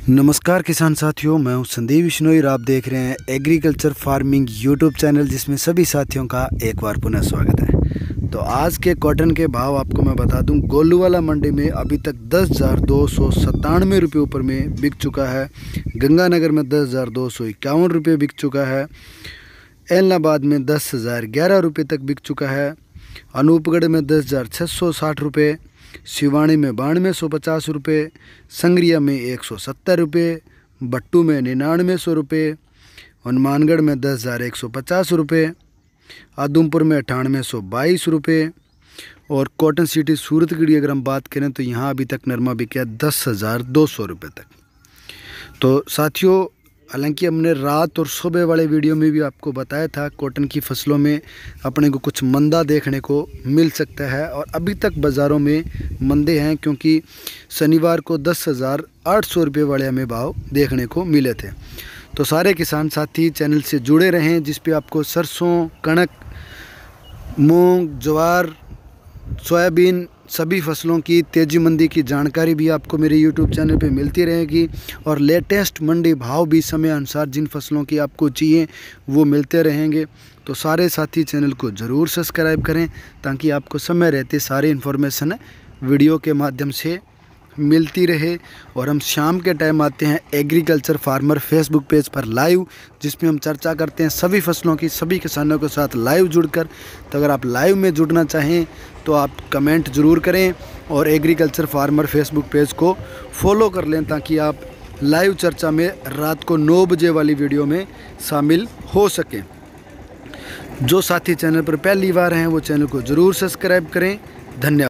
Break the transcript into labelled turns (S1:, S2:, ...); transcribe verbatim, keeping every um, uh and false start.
S1: नमस्कार किसान साथियों, मैं हूं संदीप बिश्नोई और आप देख रहे हैं एग्रीकल्चर फार्मिंग यूट्यूब चैनल, जिसमें सभी साथियों का एक बार पुनः स्वागत है। तो आज के कॉटन के भाव आपको मैं बता दूं। गोलूवाला मंडी में अभी तक दस हज़ार दो सौ सत्तानवे रुपये ऊपर में बिक चुका है। गंगानगर में दस हज़ार दो सौ इक्यावन रुपये बिक चुका है। एलनाबाद में दस हज़ार ग्यारह रुपये तक बिक चुका है। अनूपगढ़ में दस हज़ार छः सौ साठ रुपये, शिवानी में बानवे सौ पचास रुपये, संग्रिया में एक सौ सत्तर रुपये, बट्टू में निन्यानवे सौ रुपये, हनुमानगढ़ में दस हज़ार एक सौ पचास रुपये, आदमपुर में अठानवे सौ बाईस रुपये और कॉटन सिटी सूरतगढ़ की अगर हम बात करें तो यहाँ अभी तक नरमा बिका दस हज़ार दो सौ रुपये तक। तो साथियों, हालांकि हमने रात और सुबह वाले वीडियो में भी आपको बताया था कॉटन की फसलों में अपने को कुछ मंदा देखने को मिल सकता है और अभी तक बाज़ारों में मंदे हैं, क्योंकि शनिवार को दस हज़ार आठ सौ रुपये वाले हमें भाव देखने को मिले थे। तो सारे किसान साथी चैनल से जुड़े रहें, जिस पे आपको सरसों, कणक, मूंग, ज्वार, सोयाबीन सभी फसलों की तेज़ी मंदी की जानकारी भी आपको मेरे यूट्यूब चैनल पे मिलती रहेगी और लेटेस्ट मंडी भाव भी समय अनुसार जिन फसलों की आपको चाहिए वो मिलते रहेंगे। तो सारे साथी चैनल को ज़रूर सब्सक्राइब करें ताकि आपको समय रहते सारी इन्फॉर्मेशन वीडियो के माध्यम से मिलती रहे। और हम शाम के टाइम आते हैं एग्रीकल्चर फार्मर फेसबुक पेज पर लाइव, जिसमें हम चर्चा करते हैं सभी फसलों की, सभी किसानों के साथ लाइव जुड़कर। तो अगर आप लाइव में जुड़ना चाहें तो आप कमेंट ज़रूर करें और एग्रीकल्चर फार्मर फेसबुक पेज को फॉलो कर लें ताकि आप लाइव चर्चा में रात को नौ बजे वाली वीडियो में शामिल हो सकें। जो साथी चैनल पर पहली बार हैं वो चैनल को ज़रूर सब्सक्राइब करें। धन्यवाद।